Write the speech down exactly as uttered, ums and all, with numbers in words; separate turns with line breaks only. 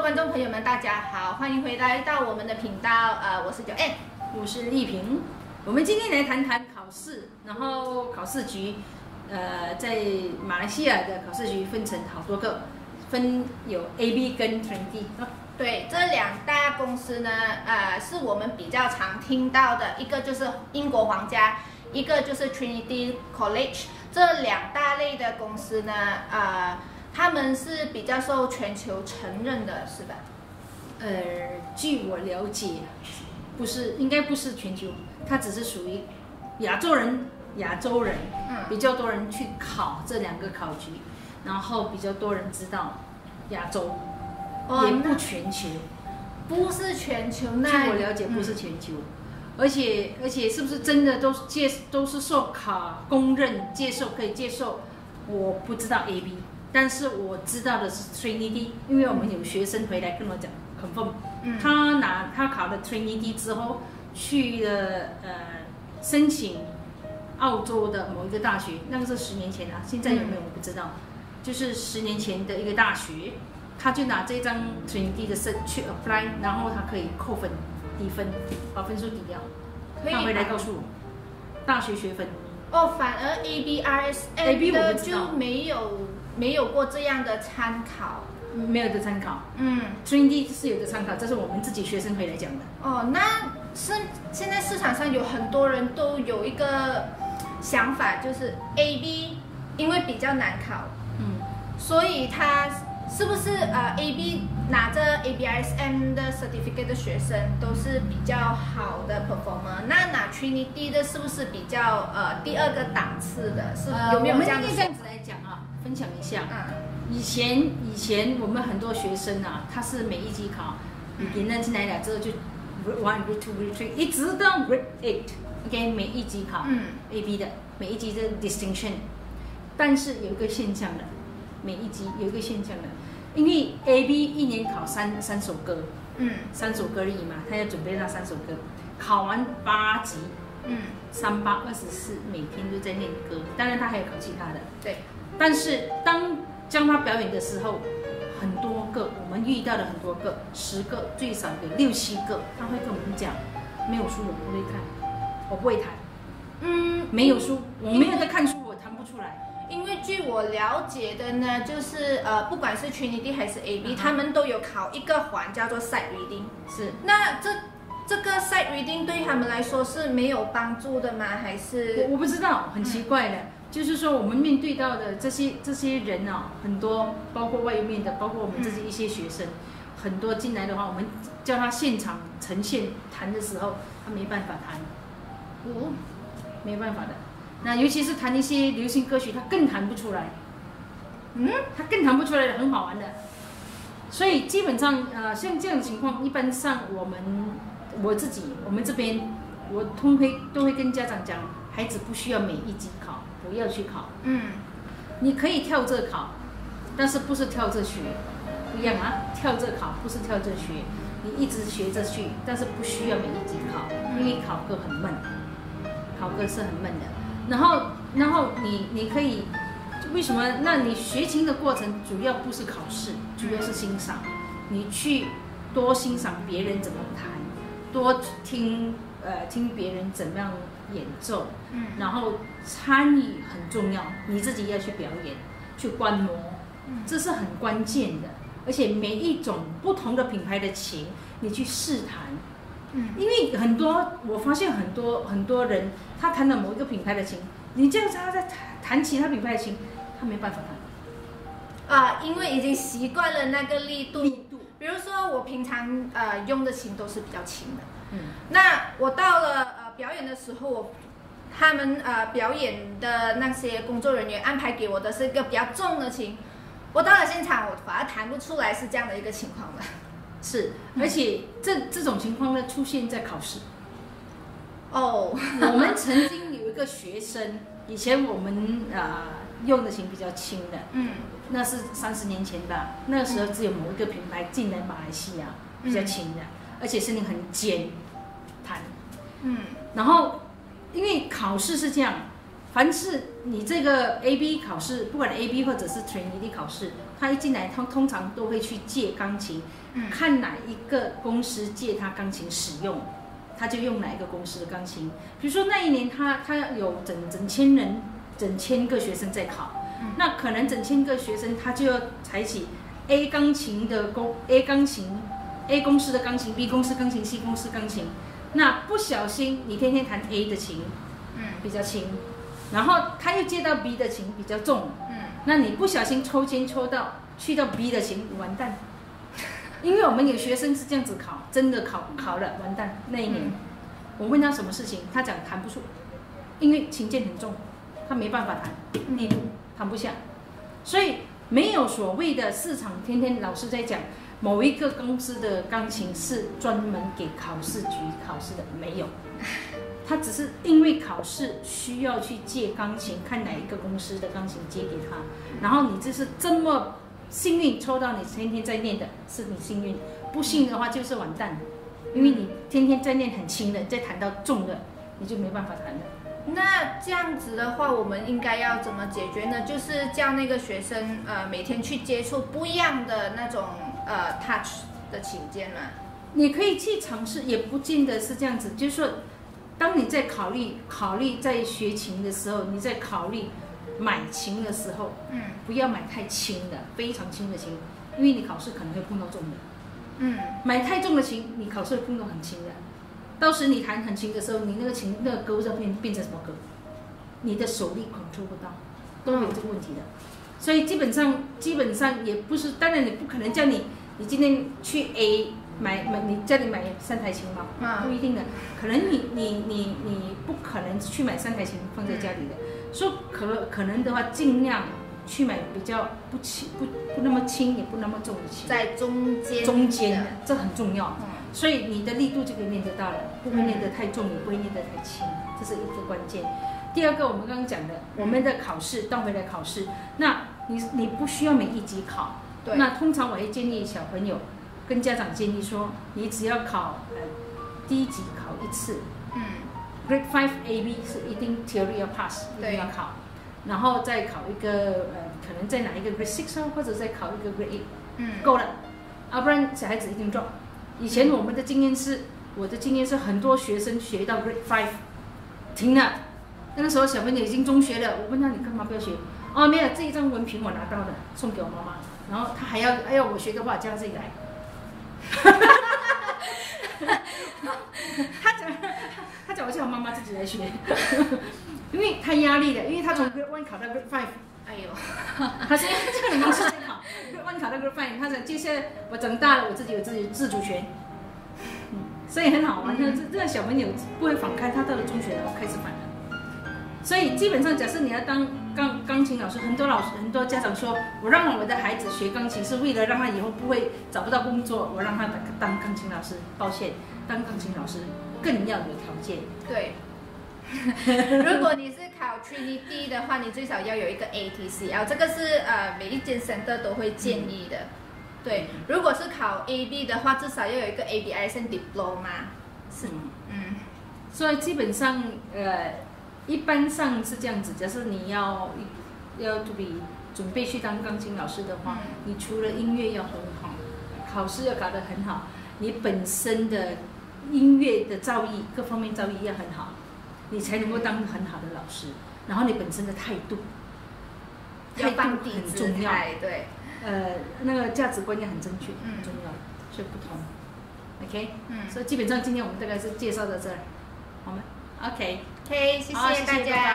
观众朋友们，大家好，欢迎回来到我们的频道。呃，我是九 N，
我是丽萍。我们今天来谈谈考试，然后考试局，呃，在马来西亚的考试局分成好多个，分有 A B 跟 Trinity。
对，这两大公司呢，呃，是我们比较常听到的，一个就是英国皇家，一个就是 Trinity College。这两大类的公司呢，呃。他们是比较受全球承认的，是吧？
呃，据我了解，不是，应该不是全球，它只是属于亚洲人，亚洲人，嗯，比较多人去考这两个考局，然后比较多人知道亚洲，哦、也不全球，
不是全球。那
据我了解，不是全球，嗯、而且而且是不是真的都是接都是受考公认接受可以接受？我不知道 A B。但是我知道的是 Trinity， 因为我们有学生回来跟我讲 confirm，、嗯、他拿他考了 Trinity 之后，去了呃申请澳洲的某一个大学，那个是十年前啊，现在有没有我不知道，嗯、就是十年前的一个大学，他就拿这张 Trinity 的 cert 去 apply， 然后他可以扣分抵分，把分数抵掉，他回来告诉我大学学分。
哦，反而 A B R S M 的就没有。没有过这样的参考，
没有的参考。嗯 ，Trinity 是有的参考，这是我们自己学生回来讲的。
哦，那是现在市场上有很多人都有一个想法，就是 A B 因为比较难考，嗯，所以他是不是呃 A B 拿着 A B R S M 的 certificate 的学生都是比较好的 performer？ 那拿 Trinity 的是不是比较呃第二个档次的？是有没有这样的？
呃、我们应该这样子来讲啊。分享一下，以前以前我们很多学生啊，他是每一级考，你点了进来了之后就 one grade two grade three 一直到 grade eight，OK， 每一级考，嗯 ，A B 的每一级的 distinction， 但是有一个现象的，每一级有一个现象的，因为 A B 一年考三三首歌，嗯，三首歌而已嘛，他要准备那三首歌，考完八级，嗯，三八二十四，每天都在练歌，当然他还有考其他的，
对。
但是当将他表演的时候，很多个我们遇到的很多个，十个最少有六七个，他会跟我们讲，没有书我不会看，我不会弹，嗯，没有书，我没有在看书，我弹不出来。
因为据我了解的呢，就是呃，不管是 Trinity 还是 A B，、嗯、他们都有考一个环叫做 Sight Reading。是，那这这个 Sight Reading 对他们来说是没有帮助的吗？还是
我我不知道，很奇怪的。嗯，就是说，我们面对到的这些这些人啊，很多，包括外面的，包括我们自己一些学生，嗯、很多进来的话，我们叫他现场呈现弹的时候，他没办法弹，哦，没办法的。那尤其是弹一些流行歌曲，他更弹不出来，嗯，他更弹不出来的，很好玩的。所以基本上，呃，像这样的情况，一般上我们我自己，我们这边，我通会都会跟家长讲，孩子不需要每一级考。不要去考，嗯，你可以跳着考，但是不是跳着学，不一样啊！跳着考不是跳着学，你一直学着去，但是不需要每一级考，因为考歌很闷，考歌是很闷的。然后，然后你你可以，为什么？那你学琴的过程主要不是考试，主要是欣赏，你去多欣赏别人怎么弹，多听呃听别人怎么样演奏，嗯，然后参与很重要，你自己要去表演，去观摩，嗯，这是很关键的。而且每一种不同的品牌的琴，你去试弹，嗯，因为很多我发现很多很多人，他弹了某一个品牌的琴，你叫他在弹弹其他品牌的琴，他没办法
弹，啊，因为已经习惯了那个力度。力度，比如说我平常呃用的琴都是比较轻的，嗯，那我到了呃表演的时候，他们呃表演的那些工作人员安排给我的是一个比较重的琴，我到了现场我反而弹不出来，是这样的一个情况的。
是，而且这这种情况呢出现在考试。
哦，
我们曾经有一个学生，以前我们呃用的琴比较轻的，嗯，那是三十年前吧，那个时候只有某一个品牌进来马来西亚比较轻的，嗯、而且声音很尖，弹，嗯，然后因为考试是这样， 凡是你这个 A B 考试，不管 A B 或者是 Trainee 考试，他一进来，他通常都会去借钢琴，嗯、看哪一个公司借他钢琴使用，他就用哪一个公司的钢琴。比如说那一年他他有整整千人，整千个学生在考，嗯、那可能整千个学生他就要采取 A 钢琴的公 A 钢琴 A 公司的钢琴 ，B 公司钢琴 ，C 公司钢琴。那不小心你天天弹 A 的琴，嗯，比较轻。然后他又接到 B 的琴比较重，嗯，那你不小心抽签抽到去到 B 的琴，完蛋。因为我们有学生是这样子考，真的考考了完蛋。那一年，嗯、我问他什么事情，他讲弹不出，因为琴键很重，他没办法弹，你弹不下。所以没有所谓的市场，天天老师在讲某一个公司的钢琴是专门给考试局考试的，没有。他只是因为考试需要去借钢琴，看哪一个公司的钢琴借给他，然后你就是这么幸运抽到你天天在练的，是你幸运；不幸的话就是完蛋，因为你天天在练很轻的，再弹到重的，你就没办法弹了。
那这样子的话，我们应该要怎么解决呢？就是叫那个学生呃每天去接触不一样的那种呃 touch 的琴键嘛。
你可以去尝试，也不见得是这样子，就是说。当你在考虑考虑在学琴的时候，你在考虑买琴的时候，嗯，不要买太轻的，非常轻的琴，因为你考试可能会碰到重的，嗯，买太重的琴，你考试会碰到很轻的，到时你弹很轻的时候，你那个琴那个勾要变变成什么勾，你的手力control不到，都有这个问题的，所以基本上基本上也不是，当然你不可能叫你你今天去 A。买买你家里买三台琴吗？啊、不一定的，可能你你你你不可能去买三台琴放在家里的，嗯、所以可可能的话，尽量去买比较不轻不不那么轻也不那么重的琴，
在中间
中间这很重要，嗯、所以你的力度就可以练得到了，不会练得太重，也不会练得太轻，这是一个关键。第二个，我们刚刚讲的，我们的考试倒回来考试，那你你不需要每一级考，对，那通常我会建议小朋友。跟家长建议说，你只要考呃第一级考一次，嗯 ，Grade Five A B 是一定 theory 要 pass， 一定要考，然后再考一个呃可能再拿一个 Grade Six 或者再考一个 Grade Eight， 嗯，够了，要不然小孩子一定 drop。以前我们的经验是，我的经验是很多学生学到 Grade Five 停了，那个时候小朋友已经中学了，我问他你干嘛不要学？哦，没有，这一张文凭我拿到的，送给我妈妈，然后他还要哎要我学的话，叫他自己来。他讲，他讲我叫我妈妈自己来学，因为太压力了，因为他从 Grade One 考到 Grade Five， 哎呦，他是这个模式在考 Grade One 考到 Grade Five， 他讲接下来我长大了，我自己有自己自主权，嗯，所以很好玩。那这这个小朋友不会反抗，他到了中学然后开始反了。所以基本上，假设你要当钢钢琴老师，很多老师很多家长说，我让我的孩子学钢琴是为了让他以后不会找不到工作，我让他当钢琴老师。抱歉，当钢琴老师更要有条件。
对，如果你是考 Trinity 的话，你最少要有一个 A T C L， 这个是呃每一间 center 都会建议的。嗯、对，如果是考 A B 的话，至少要有一个 A B I S Diploma。是，嗯，
嗯所以基本上呃。一般上是这样子，假设你要要 to be 准备去当钢琴老师的话，嗯、你除了音乐要很好，考试要搞得很好，你本身的音乐的造诣各方面造诣要很好，你才能够当很好的老师。然后你本身的态度，态度很重要，
对，
呃，那个价值观也很正确，很重要，所以不同。OK， 嗯，所以基本上今天我们大概是介绍到这儿，好吗？OK，
OK， 谢谢大家。